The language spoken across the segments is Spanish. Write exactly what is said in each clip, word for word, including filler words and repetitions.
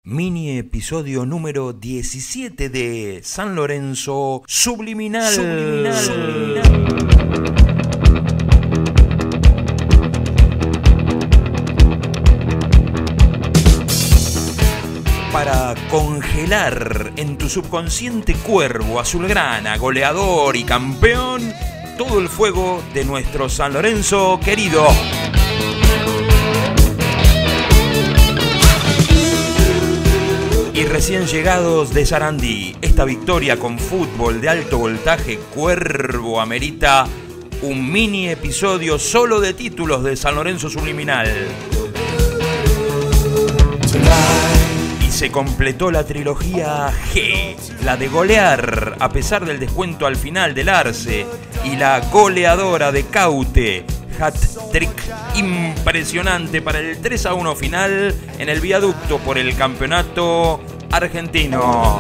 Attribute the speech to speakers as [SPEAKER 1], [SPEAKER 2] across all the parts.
[SPEAKER 1] Mini episodio número diecisiete de San Lorenzo Subliminal. Subliminal. Subliminal. Para congelar en tu subconsciente cuervo azulgrana, goleador y campeón, todo el fuego de nuestro San Lorenzo querido. Y recién llegados de Sarandí, esta victoria con fútbol de alto voltaje cuervo amerita un mini episodio solo de títulos de San Lorenzo Subliminal. Y se completó la trilogía G, la de golear a pesar del descuento al final del Arce y la goleadora de Caute. Hat-trick impresionante para el tres a uno final en el viaducto por el campeonato argentino.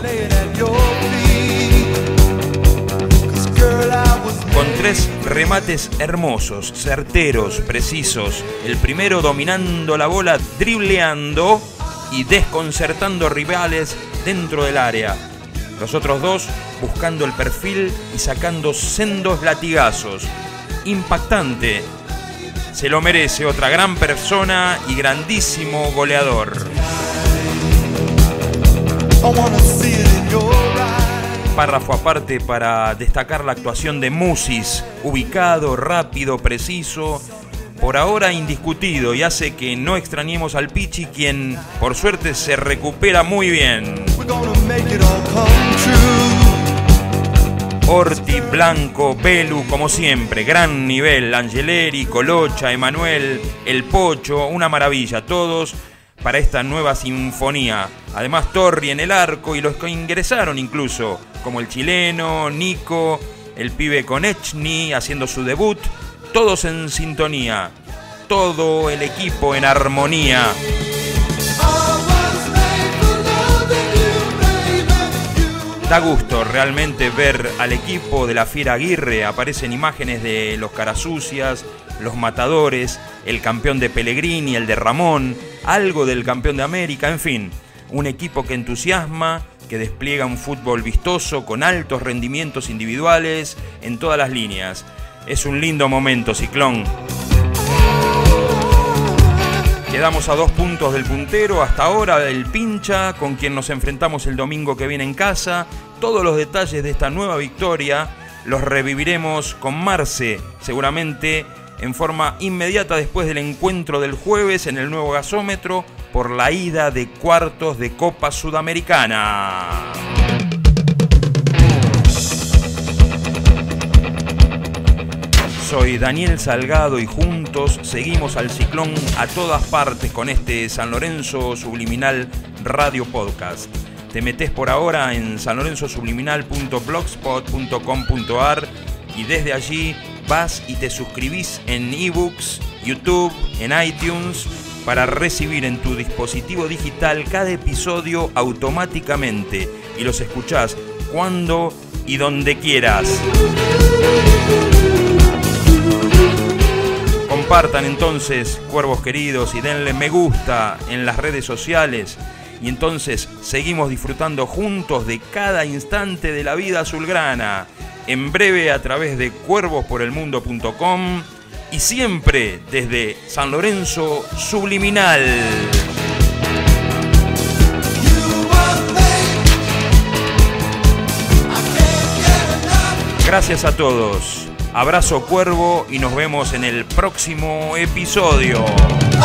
[SPEAKER 1] Con tres remates hermosos, certeros, precisos. El primero dominando la bola, dribleando y desconcertando rivales dentro del área. Los otros dos buscando el perfil y sacando sendos latigazos. Impactante. Se lo merece otra gran persona y grandísimo goleador. Párrafo aparte para destacar la actuación de Musis, ubicado, rápido, preciso, por ahora indiscutido, y hace que no extrañemos al Pichi, quien por suerte se recupera muy bien. Orti, Blanco, Belu, como siempre, gran nivel. Angeleri, Colocha, Emanuel, El Pocho, una maravilla, todos para esta nueva sinfonía. Además Torri en el arco y los que ingresaron incluso, como el chileno, Nico, el pibe Konechny haciendo su debut, todos en sintonía, todo el equipo en armonía. Da gusto realmente ver al equipo de la Fiera Aguirre. Aparecen imágenes de los Carasucias, los Matadores, el campeón de Pellegrini, el de Ramón, algo del campeón de América, en fin. Un equipo que entusiasma, que despliega un fútbol vistoso con altos rendimientos individuales en todas las líneas. Es un lindo momento, Ciclón. Quedamos a dos puntos del puntero, hasta ahora del Pincha, con quien nos enfrentamos el domingo que viene en casa. Todos los detalles de esta nueva victoria los reviviremos con Marce, seguramente en forma inmediata después del encuentro del jueves en el nuevo gasómetro por la ida de cuartos de Copa Sudamericana. Soy Daniel Salgado y juntos seguimos al Ciclón a todas partes con este San Lorenzo Subliminal Radio Podcast. Te metés por ahora en san lorenzo subliminal punto blogspot punto com punto ar y desde allí vas y te suscribís en ebooks, YouTube, en iTunes para recibir en tu dispositivo digital cada episodio automáticamente y los escuchás cuando y donde quieras. Compartan entonces, cuervos queridos, y denle me gusta en las redes sociales. Y entonces seguimos disfrutando juntos de cada instante de la vida azulgrana. En breve a través de cuervos por el mundo punto com y siempre desde San Lorenzo Subliminal. Gracias a todos. Abrazo cuervo y nos vemos en el próximo episodio.